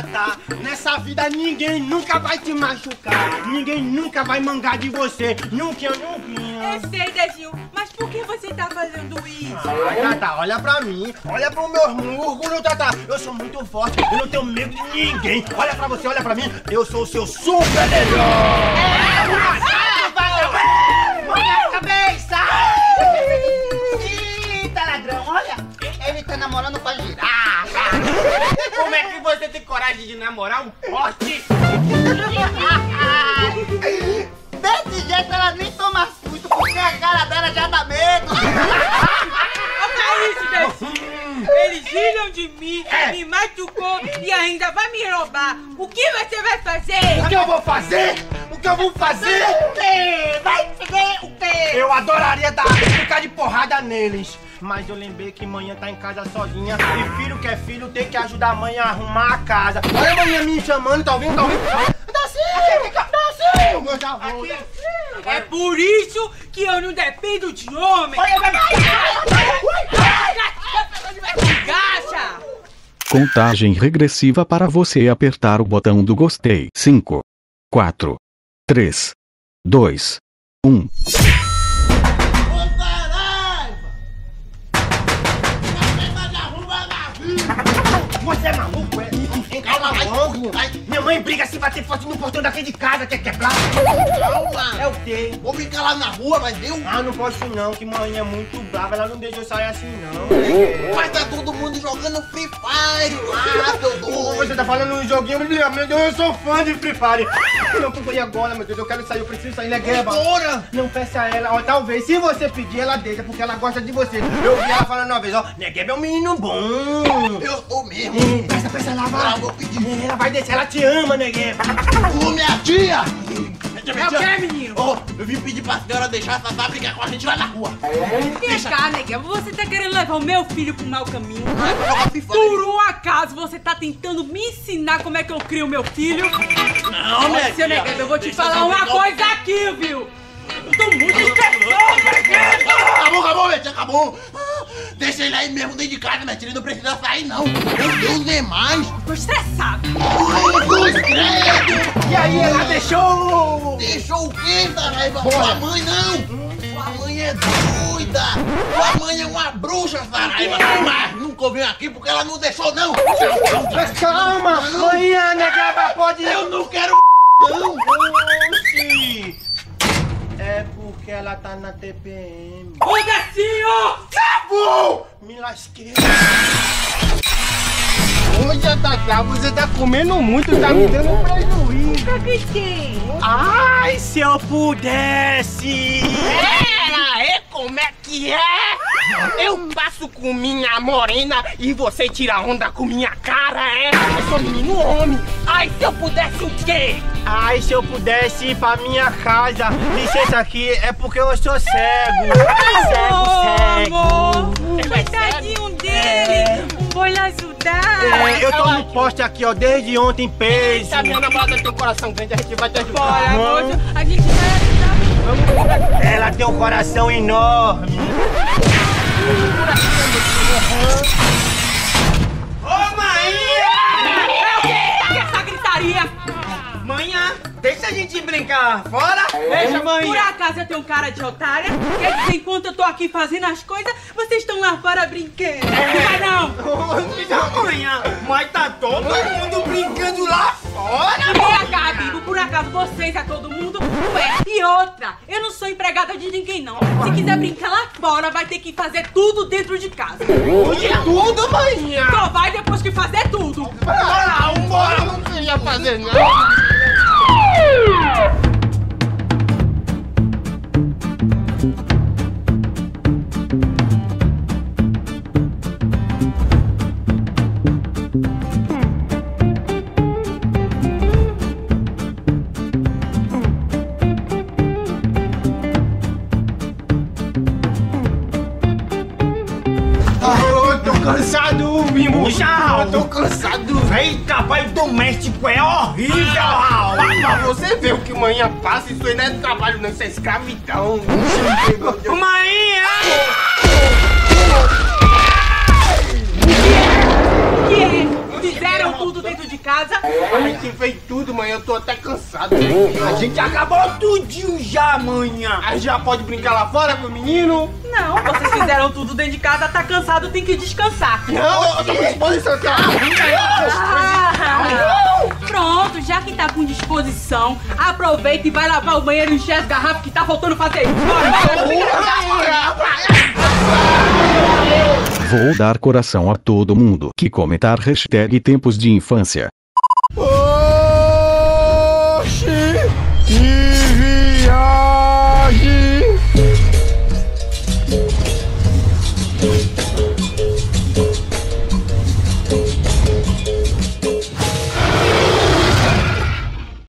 tá? Nessa vida ninguém nunca vai te machucar. Ninguém nunca vai mangar de você. Nunca, nunca. Eu sei, Dezinho, mas por que você tá fazendo isso? Ai, Tata, olha pra mim. Olha pro meu orgulho, Tata. Eu sou muito forte, eu não tenho medo de ninguém. Olha pra você, olha pra mim. Eu sou o seu super-herói. Cabeça! Eita, ladrão, olha! Ele tá namorando com a girafa! Como é que você tem coragem de namorar um poste? Desse jeito ela nem toma susto, porque a cara dela já dá medo! Olha isso, Dezinho! Eles riram de mim, me machucou e ainda vai me roubar! O que você vai fazer? O que eu vou fazer? O que eu vou fazer? O quê? Vai fazer o quê? Eu adoraria ficar de porrada neles. Mas eu lembrei que manhã tá em casa sozinha. E filho que é filho tem que ajudar a mãe a arrumar a casa. Olha a manhã me chamando, tá ouvindo? Tá ouvindo? Dacinho! Eu já vou. É por isso que eu não dependo de homem! Gacha! Contagem regressiva para você apertar o botão do gostei. 5, 4, 3, 2, 1. Você é maluco, é? Calma, minha mãe briga se bater forte no portão daqui de casa, quer quebrar? Calma! É o quê? Vou brincar lá na rua, mas deu? Ah, não posso não, que mãe é muito brava, ela não deixa eu sair assim não. Mas tá todo mundo jogando Free Fire lá, seu doido! Você tá falando um joguinho, meu Deus, eu sou fã de Free Fire. Não, por agora, meu Deus, eu quero sair, eu preciso sair, né, Gueba? Bora! Não peça a ela, ó, talvez, se você pedir, ela deixa, porque ela gosta de você. Eu vi ela falando uma vez, ó, Negueba é um menino bom. Eu sou mesmo! Peça lá, vai. Ah, vou pedir! Ela vai deixar, ela te ama, Negueba. Ô, minha tia! É o que, menino? Ó, eu vim pedir pra senhora deixar essa Tatá brigar com a gente lá na rua. Vem cá, Negueba, você tá querendo levar o meu filho pro mau caminho? Vai pra jogar Free Fire. Por um acaso você tá tentando me ensinar como é que eu crio meu filho? Não, minha Seu Negueba, eu vou te falar uma coisa aqui, viu? Eu tô muito estressado, Negueba! Acabou, minha tia, acabou! Deixa ele aí mesmo dentro de casa, minha tia, ele não precisa sair, não! Meu Deus, nem mais! Tô estressado! Cruz, credo! E aí, ela deixou... Deixou o quê, Saraiva? Bora. Sua mãe não! Sua mãe é doida! Sua mãe é uma bruxa, Saraiva! Mas nunca ouviu aqui porque ela não deixou, não! Mas calma, mãe, a Negueba pode... Eu não quero não! Oxi. É porque ela tá na TPM. Ô, Dezinho! Acabou! Me lasquei. Olha, Tata, você tá comendo muito, tá me dando um prejuízo. O que tem? Ai, se eu pudesse! Pera aí, como é que é? Eu passo com minha morena e você tira onda com minha cara, é? Eu sou menino homem. Ai, se eu pudesse o quê? Ai, se eu pudesse ir pra minha casa. Licença aqui, é porque eu sou cego. Amor, coitadinho dele! Vou lhe ajudar! É, eu tô no poste aqui, ó, desde ontem, peso. Se a minha namorada tem um coração grande, a gente vai te ajudar. Bora, moço, a gente vai ajudar! Ela tem um coração enorme. Ô, Maria! Que essa gritaria! Manhã, deixa a gente brincar lá fora. Deixa, Por mãe. acaso eu tenho cara de otária? Quer dizer, enquanto eu tô aqui fazendo as coisas, vocês estão lá fora brincando. Não vai não! Manhã, mas tá todo mundo brincando lá fora. E vem cá, amigo, por acaso vocês é todo mundo? Ué, e outra, eu não sou empregada de ninguém não. Se quiser brincar lá fora, vai ter que fazer tudo dentro de casa. Tudo, manhã. Só vai depois que fazer tudo. Bora, bora. Não queria fazer nada. Eu tô cansado, Mimujal. Eu tô cansado. Eita, pai, o doméstico é horrível, Raul. Pra você ver o que manhã passa, isso aí não é trabalho, não, isso é escravidão. Maria! O que é? Fizeram fizeram tudo dentro de casa? A gente fez tudo, mãe. Eu tô até cansado. A gente acabou tudinho já, manhã. Aí já pode brincar lá fora com o menino? Não, vocês fizeram tudo dentro de casa, tá cansado, tem que descansar. Não, eu tô com disposição, tá? Pronto, já que tá com disposição, aproveita e vai lavar o banheiro e encher as garrafas que tá faltando fazer. Vou dar coração a todo mundo que comentar hashtag tempos de infância.